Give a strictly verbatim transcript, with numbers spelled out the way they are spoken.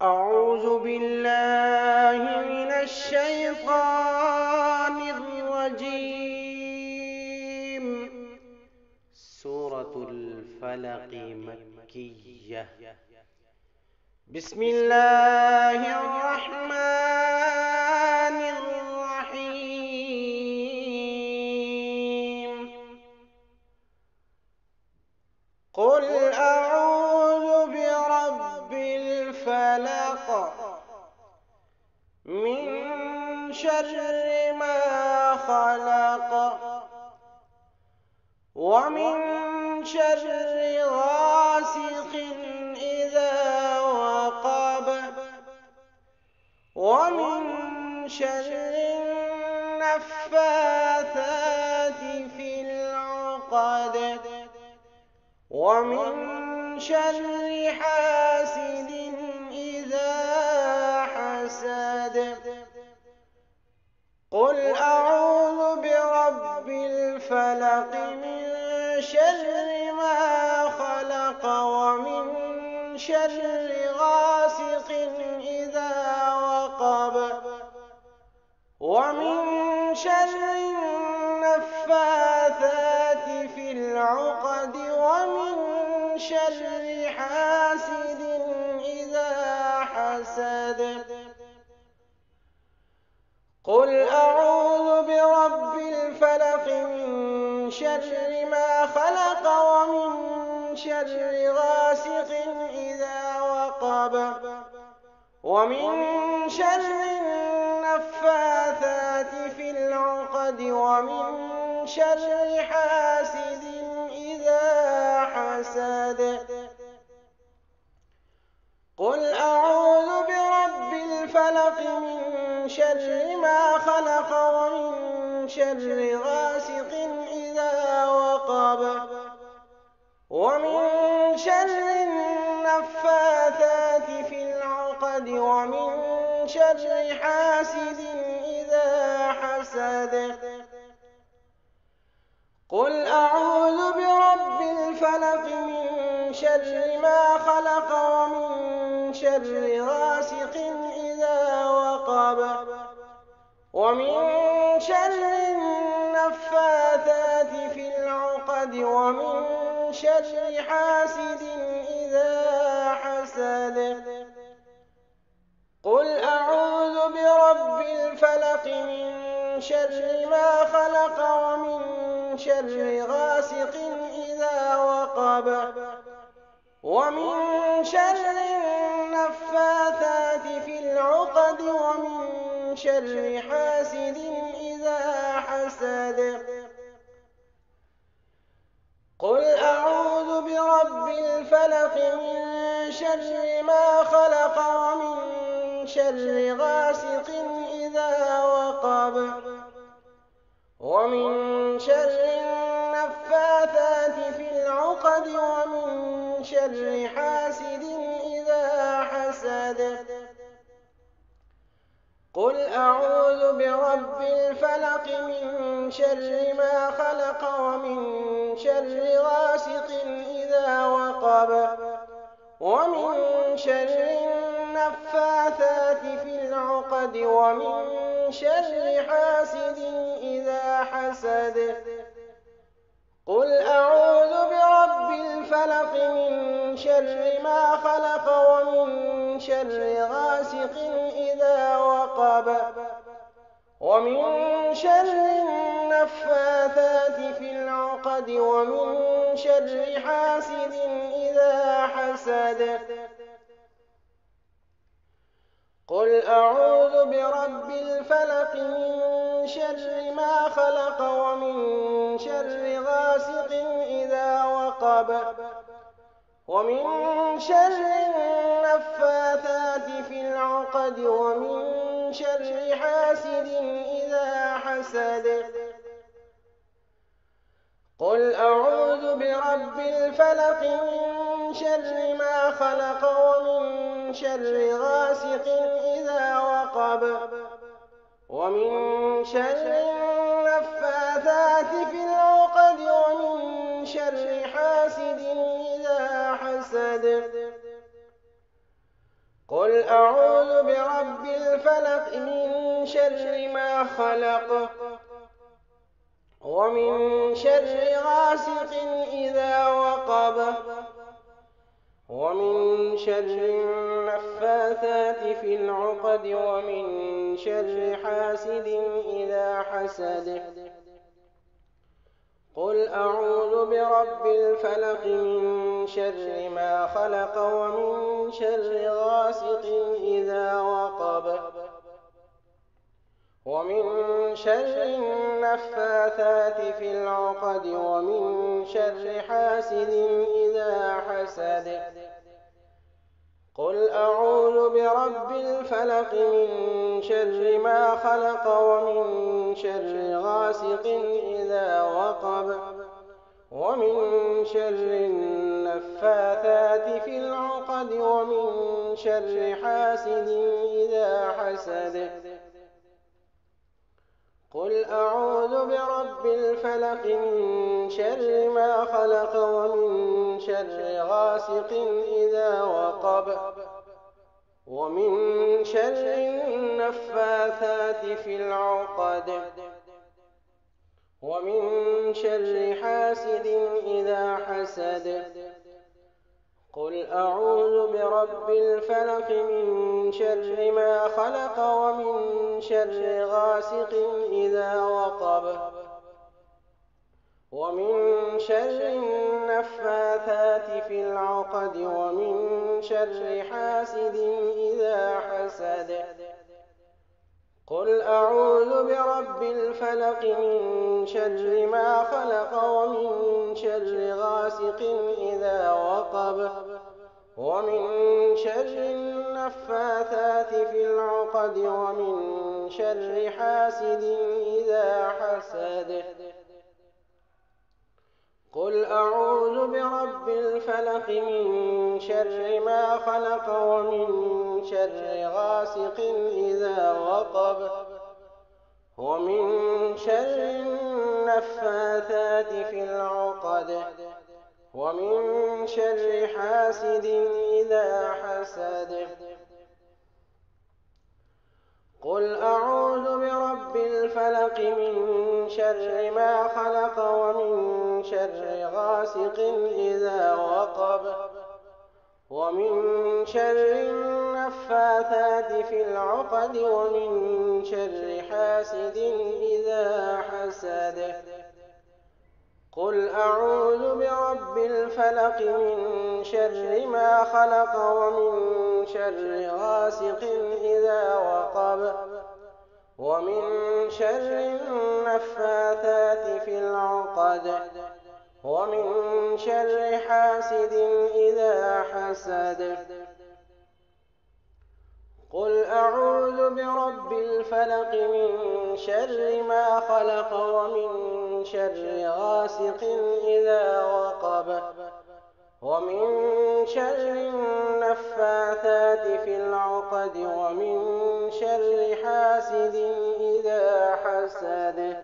أعوذ بالله من الشيطان الرجيم. سورة الفلق مكية. بسم الله الرحمن الرحيم. قل أعوذ برب الفلق من شر ما خلق ومن شر غاسق إذا وقب ومن شر النفاثات في العقد ومن شر حاسد إذا حسد. قل أعوذ برب الفلق من شر ما خلق ومن شر غاسق إذا وقب ومن شر النفاثات في العقد ومن شر حاسد إذا حسد. قل أعوذ برب الفلق من شر ما خلق ومن شر غاسق إذا وقب ومن شر النفاثات في العقد ومن شر حاسد إذا حسد. قل أعوذ برب الفلق من شر ما خلق ومن شر غاسق إذا وقب ومن شر النفاثات في العقد ومن شر حاسد إذا حسد. قل أعوذ برب الفلق من شر ما خلق ومن شر غاسق إذا وقب ومن شر النفاثات في العقد ومن شر حاسد إذا حسد. قل أعوذ برب الفلق من شر ما خلق ومن شر غاسق إذا وقب ومن شر النفاثات في العقد ومن شر حاسد إذا حسد. قل أعوذ برب الفلق من شر ما خلق ومن شر غاسق إذا وقب ومن شر النفاثات في العقد ومن شر حاسد إذا حسد. قل أعوذ برب الفلق من شر ما خلق ومن شر غاسق إذا وقب ومن شر النفاثات في العقد ومن شر حاسد إذا حسد. قل أعوذ برب الفلق من شر ما خلق ومن شر غاسق إذا وقب ومن شر النفاثات في العقد ومن شر حاسد إذا حسد. قل أعوذ برب الفلق من شر ما خلق ومن شر غاسق إذا وقب ومن شر النفاثات في العقد ومن شر حاسد إذا حسد. قل أعوذ برب الفلق من شر ما خلق ومن شر غاسق إذا وقب ومن شر النفاثات في العقد ومن شر حاسد إذا حسد. قل قل أعوذ برب الفلق من شر ما خلق ومن شر غاسق إذا وقب ومن شر النفاثات في العقد ومن شر حاسد إذا حسد قل أعوذ برب الفلق من شر ما خلق ومن شر غاسق إذا وقب ومن شر النفاثات في العقد ومن شر حاسد إذا حسد قل أعوذ برب الفلق من شر ما خلق ومن شر غاسق إذا وقب ومن شر النفاثات في العقد ومن شر حاسد إذا حسد قل أعوذ برب الفلق من شر ما خلق ومن شر غاسق إذا وقب ومن شر النفاثات في العقد ومن شر حاسد إذا حسد قل أعوذ برب الفلق من شر ما خلق ومن شر غاسق إذا وقب ومن شر النفاثات في العقد ومن شر حاسد إذا حسد قل أعوذ برب الفلق من شر ما خلق ومن شر غاسق إذا وقب ومن شر النفاثات في العقد ومن شر حاسد إذا حسد قل أعوذ برب الفلق من شر ما خلق ومن شر غاسق إذا وقب ومن شر النفاثات في العقد ومن شر حاسد إذا حسد قل أعوذ برب الفلق من شر ما خلق ومن شر غاسق إذا وقب ومن شر النفاثات في العقد ومن شر حاسد إذا حسد قل أعوذ برب الفلق من شر ما خلق ومن شر غاسق إذا وقب ومن شر النفاثات في العقد ومن شر حاسد إذا حسد قل أعوذ برب الفلق من شر ما خلق ومن شر غاسق إذا وقب ومن شر النفاثات في العقد ومن شر حاسد إذا حسد